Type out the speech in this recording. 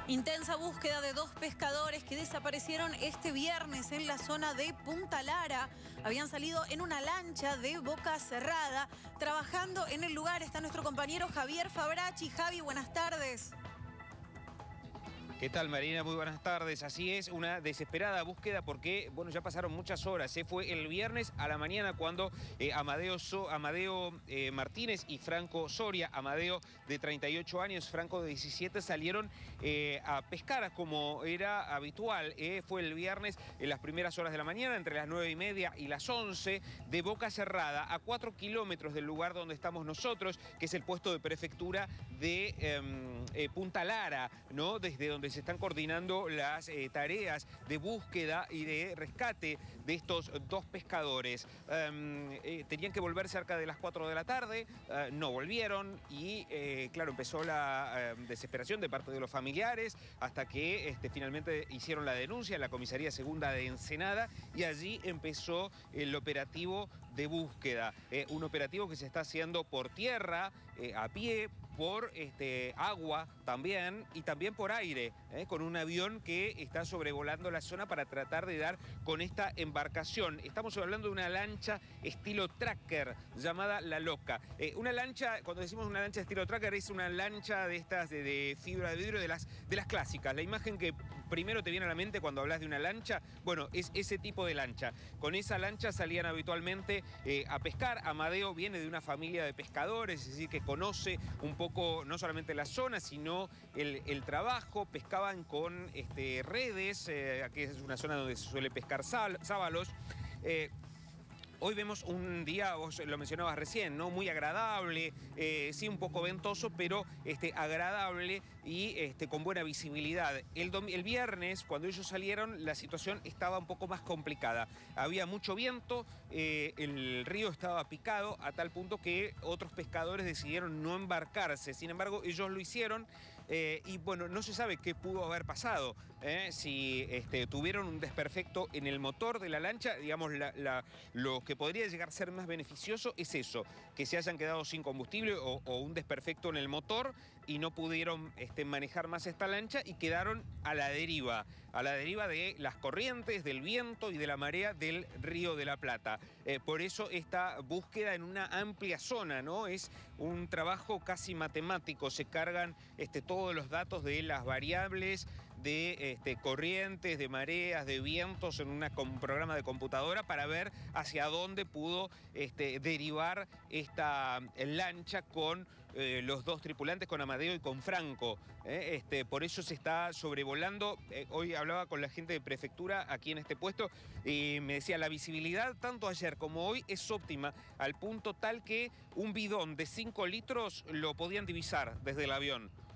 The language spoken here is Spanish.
Intensa búsqueda de dos pescadores que desaparecieron este viernes en la zona de Punta Lara. Habían salido en una lancha de Boca Cerrada. Trabajando en el lugar está nuestro compañero Javier Fabracci. Javi, buenas tardes. ¿Qué tal, Marina? Muy buenas tardes. Así es, una desesperada búsqueda porque, bueno, ya pasaron muchas horas. Fue el viernes a la mañana cuando Amadeo Martínez y Franco Soria, Amadeo de 38 años, Franco de 17, salieron a pescar como era habitual. Fue el viernes en las primeras horas de la mañana, entre las 9:30 y las 11, de Boca Cerrada, a 4 kilómetros del lugar donde estamos nosotros, que es el puesto de prefectura de Punta Lara, ¿no? Desde donde se están coordinando las tareas de búsqueda y de rescate de estos dos pescadores. Tenían que volver cerca de las 4 de la tarde, no volvieron y, claro, empezó la desesperación de parte de los familiares hasta que finalmente hicieron la denuncia en la Comisaría Segunda de Ensenada y allí empezó el operativo de búsqueda. Un operativo que se está haciendo por tierra, a pie, por agua también y también por aire, con un avión que está sobrevolando la zona para tratar de dar con esta embarcación. Estamos hablando de una lancha estilo tracker llamada La Loca. Una lancha, cuando decimos una lancha estilo tracker, es una lancha de estas de fibra de vidrio de las clásicas. La imagen que primero te viene a la mente cuando hablas de una lancha, bueno, es ese tipo de lancha. Con esa lancha salían habitualmente a pescar. Amadeo viene de una familia de pescadores, es decir, que conoce un poco no solamente la zona, sino el trabajo. Pescaban con redes, aquí es una zona donde se suele pescar sábalos. Hoy vemos un día, vos lo mencionabas recién, ¿no? Muy agradable, sí, un poco ventoso, pero agradable y con buena visibilidad. El viernes, cuando ellos salieron, la situación estaba un poco más complicada. Había mucho viento, el río estaba picado a tal punto que otros pescadores decidieron no embarcarse. Sin embargo, ellos lo hicieron y, bueno, no se sabe qué pudo haber pasado. Si tuvieron un desperfecto en el motor de la lancha, digamos, lo que podría llegar a ser más beneficioso es eso, que se hayan quedado sin combustible o un desperfecto en el motor y no pudieron manejar más esta lancha y quedaron a la deriva de las corrientes, del viento y de la marea del Río de la Plata. Por eso esta búsqueda en una amplia zona, ¿no? Es un trabajo casi matemático, se cargan todos los datos de las variables de corrientes, de mareas, de vientos en un programa de computadora para ver hacia dónde pudo derivar esta lancha con los dos tripulantes, con Amadeo y con Franco. Por eso se está sobrevolando. Hoy hablaba con la gente de prefectura aquí en este puesto y me decía, la visibilidad tanto ayer como hoy es óptima, al punto tal que un bidón de 5 litros lo podían divisar desde el avión.